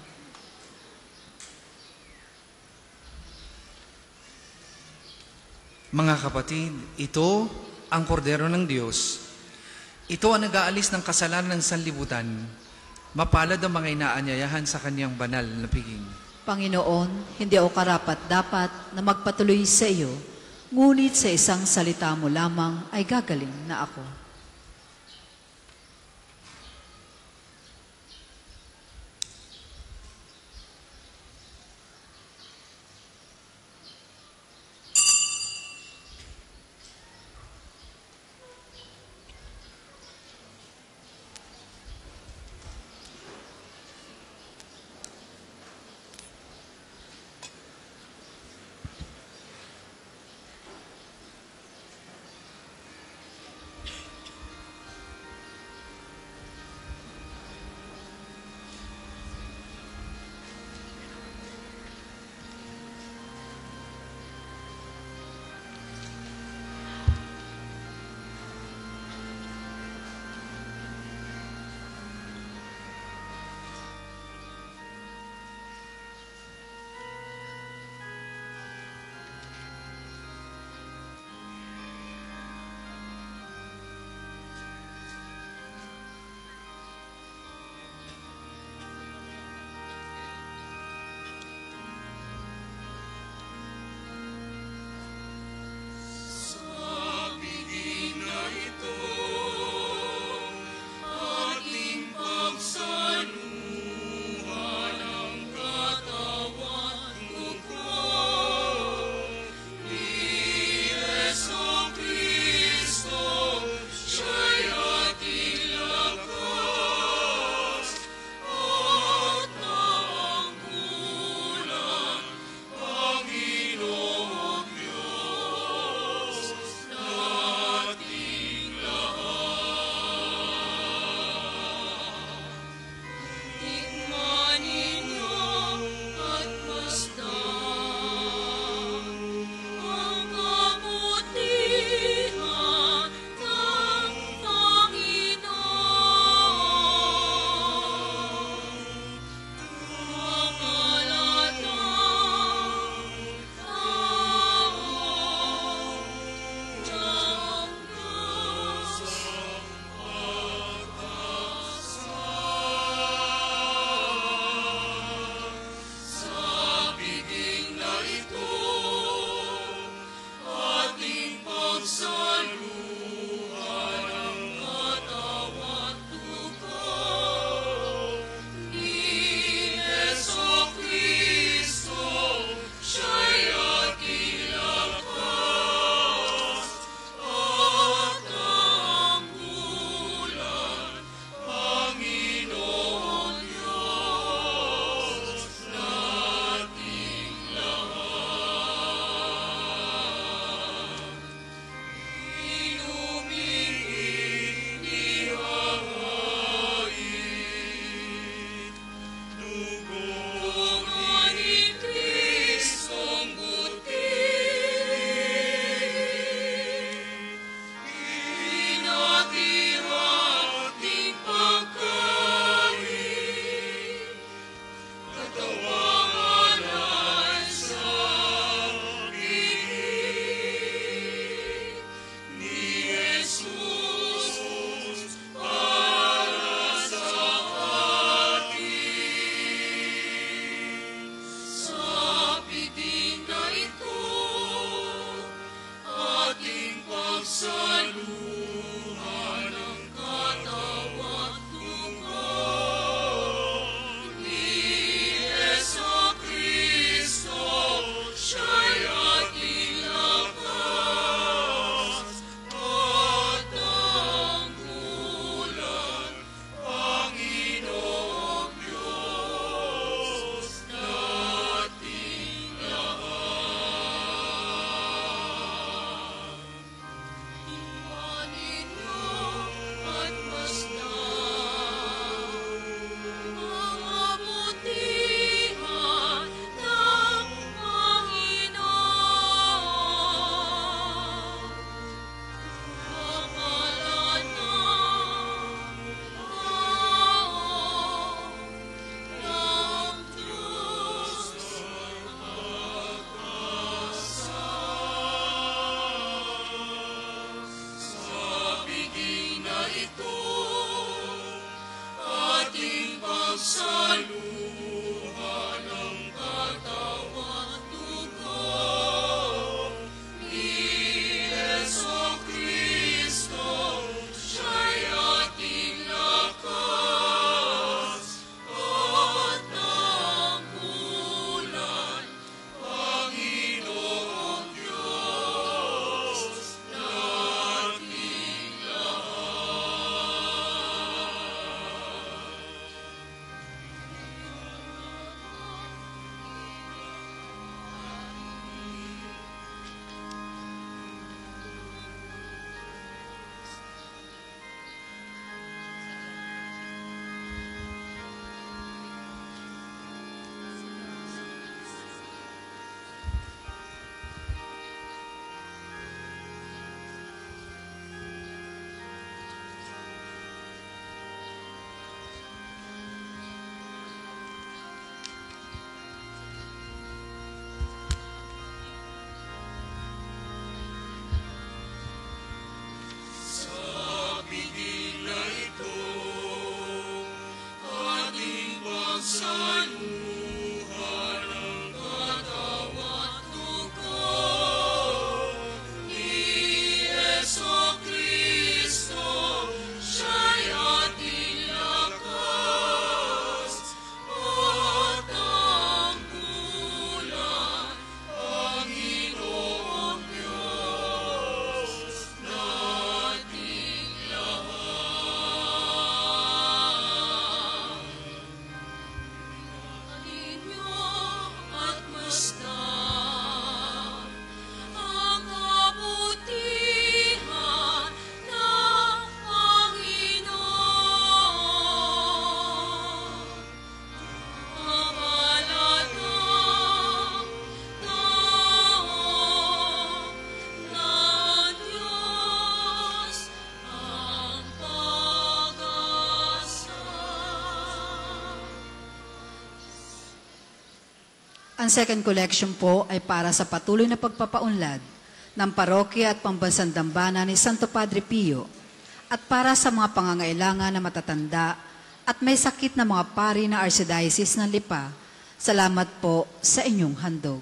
B: Mga kapatid, ito ang kordero ng Diyos. Ito ang nag-aalis ng kasalanan ng sanlibutan. Mapalad ang mga inaanyayahan sa kanyang banal na piging.
A: Panginoon, hindi ako karapat-dapat na magpatuloy sa iyo, ngunit sa isang salita mo lamang ay gagaling na ako. Ang second collection po ay para sa patuloy na pagpapaunlad ng parokya at pambansang dambana ni Santo Padre Pio at para sa mga pangangailangan na matatanda at may sakit na mga pari ng Archdiocese ng Lipa. Salamat po sa inyong handog.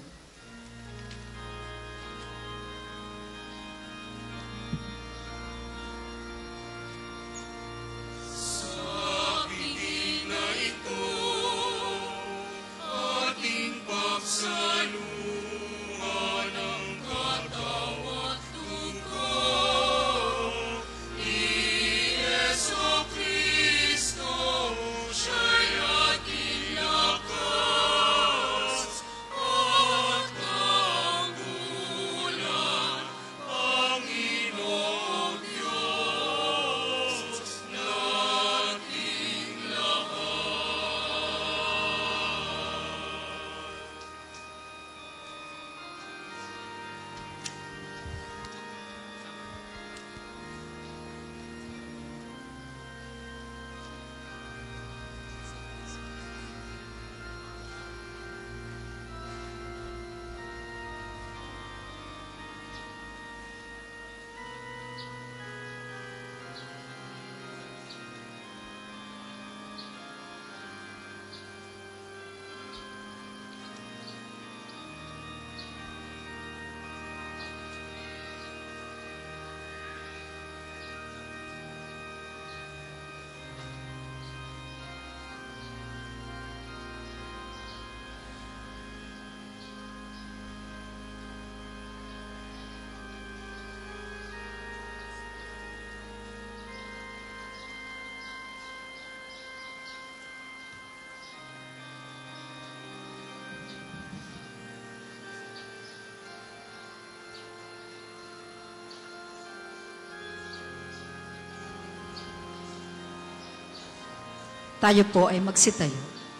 A: Tayo po ay magsitayo.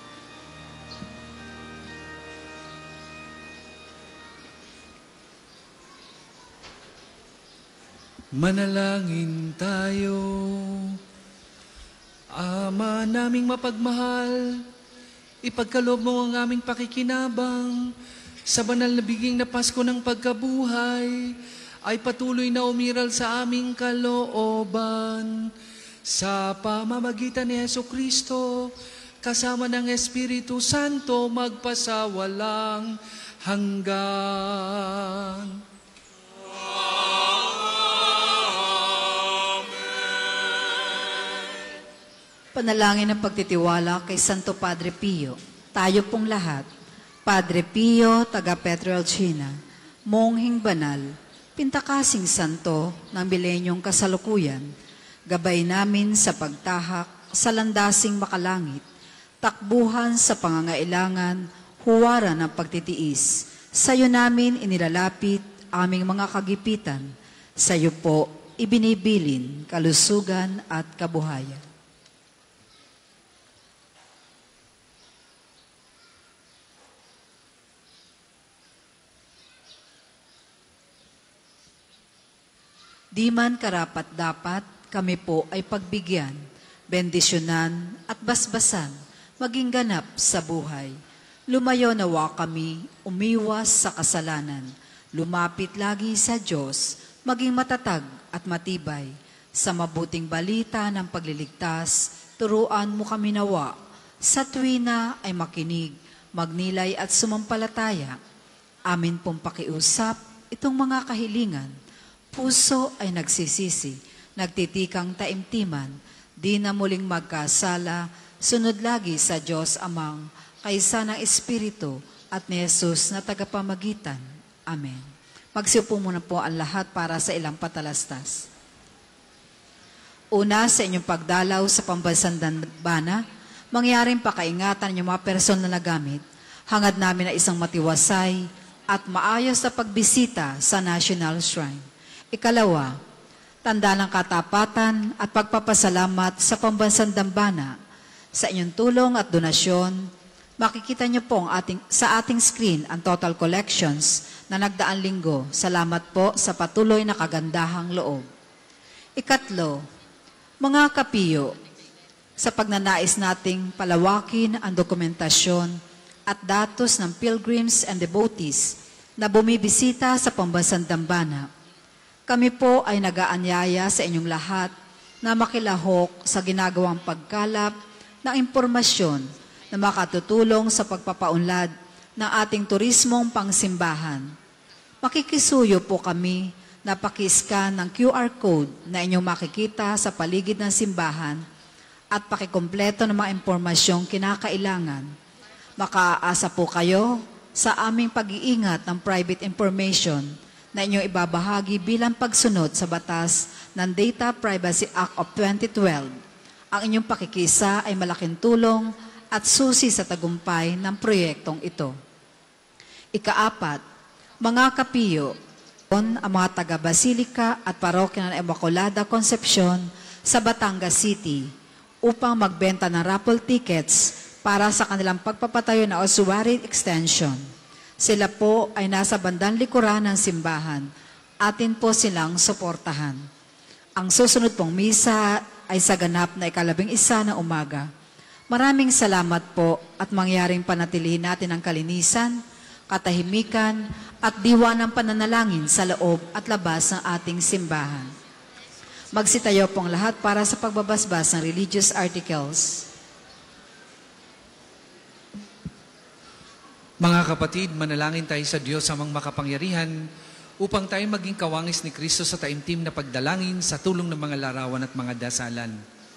B: Manalangin tayo. Ama naming mapagmahal, ipagkaloob mo ang aming pakikinabang sa banal na biging na Pasko ng pagkabuhay ay patuloy na umiral sa aming kalooban. Sa pamamagitan ni Jesucristo, kasama ng Espiritu Santo, magpasawalang hanggan.
A: Panalangin ng pagtitiwala kay Santo Padre Pio. Tayo pong lahat, Padre Pio, taga Petrelcina, monghing banal, pintakasing santo ng milenyong kasalukuyan, gabay namin sa pagtahak sa landasing makalangit, takbuhan sa pangangailangan, huwaran ng pagtitiis. Sa iyo namin inilalapit aming mga kagipitan. Sa iyo po ibinibilin kalusugan at kabuhayan. Di man karapat-dapat, kami po ay pagbigyan, bendisyonan at basbasan, maging ganap sa buhay. Lumayo nawa kami, umiwas sa kasalanan, lumapit lagi sa Diyos, maging matatag at matibay. Sa mabuting balita ng pagliligtas, turuan mo kami nawa. Sa tuwina ay makinig, magnilay at sumampalataya. Amin pong pakiusap itong mga kahilingan. Puso ay nagsisisi, nagtitikang taimtiman, di na muling magkasala, sunod lagi sa Diyos Amang, kaysa ng Espiritu at ni Jesus na tagapamagitan. Amen. Magsiupo muna po ang lahat para sa ilang patalastas. Una, sa inyong pagdalaw sa pambansang dambana, mangyaring pakaingatan yung mga personal na gamit, hangad namin na isang matiwasay at maayos na pagbisita sa National Shrine. Ikalawa, tanda ng katapatan at pagpapasalamat sa pambansang dambana. Sa inyong tulong at donasyon, makikita niyo po sa ating screen ang total collections na nagdaang linggo. Salamat po sa patuloy na kagandahang loob. Ikatlo, mga kapiyo, sa pagnanais nating palawakin ang dokumentasyon at datos ng pilgrims and devotees na bumibisita sa pambansang dambana. Kami po ay nag-aanyaya sa inyong lahat na makilahok sa ginagawang pagkalap ng impormasyon na makatutulong sa pagpapaunlad ng ating turismong pangsimbahan. Makikisuyo po kami na paki-scan ng QR code na inyong makikita sa paligid ng simbahan at pakikumpleto ng mga impormasyong kinakailangan. Makaasa po kayo sa aming pag-iingat ng private information na inyong ibabahagi bilang pagsunod sa batas ng Data Privacy Act of 2012. Ang inyong pakikisa ay malaking tulong at susi sa tagumpay ng proyektong ito. Ikaapat, mga kapiyo, ang mga taga-Basilika at Parokya ng Immaculada Concepcion sa Batangas City upang magbenta ng raffle tickets para sa kanilang pagpapatayo na ossuary extension. Sila po ay nasa bandang likuran ng simbahan. Atin po silang suportahan. Ang susunod pong misa ay sa ganap na 11 ng umaga. Maraming salamat po at mangyaring panatilihin natin ang kalinisan, katahimikan at diwa ng pananalangin sa loob at labas ng ating simbahan. Magsitayo pong lahat para sa pagbabasbas ng religious articles.
B: Mga kapatid, manalangin tayo sa Diyos amang makapangyarihan upang tayo maging kawangis ni Kristo sa taimtim na pagdalangin sa tulong ng mga larawan at mga dasalan.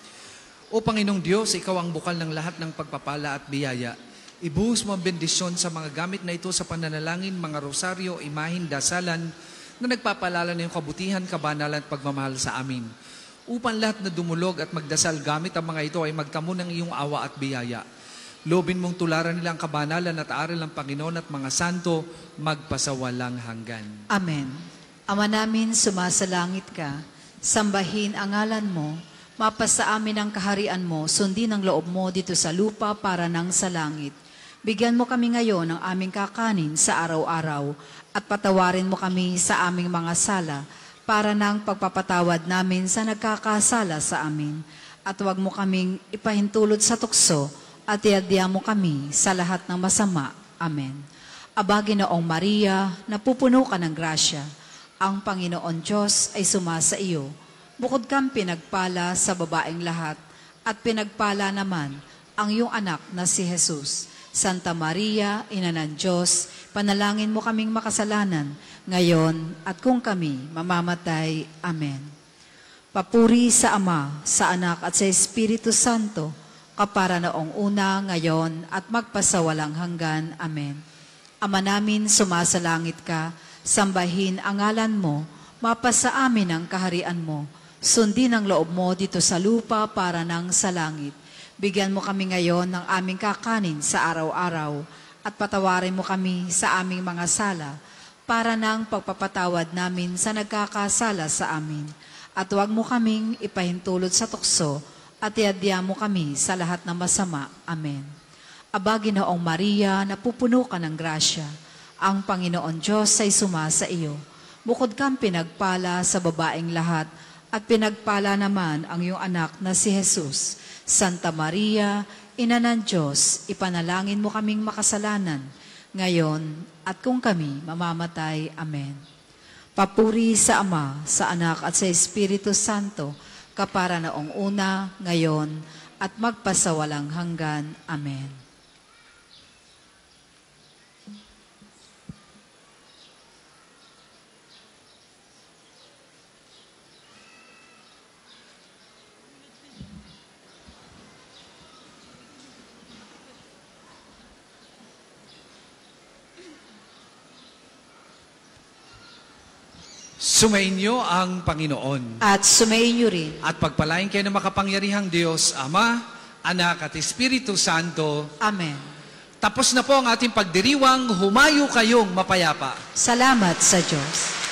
B: O Panginoong Diyos, Ikaw ang bukal ng lahat ng pagpapala at biyaya. Ibuhos mo ang bendisyon sa mga gamit na ito sa pananalangin, mga rosaryo, imahin, dasalan na nagpapalala ng iyong kabutihan, kabanalan at pagmamahal sa amin. Upang lahat na dumulog at magdasal gamit ang mga ito ay magtamo ng iyong awa at biyaya. Lobin mong tularan nila ang kabanalan at aral ng Panginoon at mga santo magpasawalang hanggan.
A: Amen. Ama namin, sumasalangit ka, sambahin ang ngalan mo, mapasa amin ang kaharian mo, sundin ang loob mo dito sa lupa para nang sa langit. Bigyan mo kami ngayon ng aming kakanin sa araw-araw at patawarin mo kami sa aming mga sala para nang pagpapatawad namin sa nagkakasala sa amin. At huwag mo kaming ipahintulot sa tukso at iadya mo kami sa lahat ng masama. Amen. Aba, Ginoong Maria, napupuno ka ng grasya. Ang Panginoon Diyos ay sumasa iyo. Bukod kang pinagpala sa babaeng lahat, at pinagpala naman ang iyong anak na si Jesus. Santa Maria, Ina ng Diyos, panalangin mo kaming makasalanan, ngayon at kung kami mamamatay. Amen. Papuri sa Ama, sa Anak at sa Espiritu Santo, kapara noong una, ngayon, at magpasawalang hanggan. Amen. Ama namin, sumasalangit ka, sambahin ang ngalan mo, mapasa amin ang kaharian mo, sundin ang loob mo dito sa lupa para nang sa langit. Bigyan mo kami ngayon ng aming kakanin sa araw-araw, at patawarin mo kami sa aming mga sala, para nang pagpapatawad namin sa nagkakasala sa amin. At huwag mo kaming ipahintulot sa tukso, at iadya mo kami sa lahat ng masama. Amen. Aba, Ginoong Maria, napupuno ka ng grasya. Ang Panginoon Diyos ay sumasa iyo. Bukod kang pinagpala sa babaeng lahat, at pinagpala naman ang iyong anak na si Jesus. Santa Maria, Ina ng Diyos, ipanalangin mo kaming makasalanan, ngayon at kung kami mamamatay. Amen. Papuri sa Ama, sa Anak at sa Espiritu Santo, kapara noong una, ngayon, at magpasawalang hanggan. Amen.
B: Sumainyo ang Panginoon.
A: At sumainyo rin.
B: At pagpalain kayo ng makapangyarihang Diyos, Ama, Anak at Espiritu Santo.
A: Amen.
B: Tapos na po ang ating pagdiriwang, humayo kayong mapayapa.
A: Salamat sa Diyos.